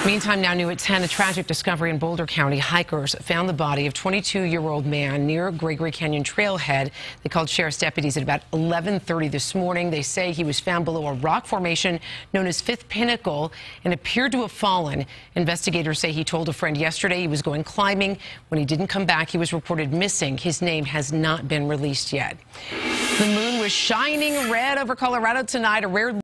Meantime, now new at 10, a tragic discovery in Boulder County. Hikers found the body of 22-year-old man near Gregory Canyon trailhead. They called sheriff's deputies at about 11:30 this morning. They say he was found below a rock formation known as Fifth Pinnacle and appeared to have fallen. Investigators say he told a friend yesterday he was going climbing. When he didn't come back, he was reported missing. His name has not been released yet. The moon was shining red over Colorado tonight, a rare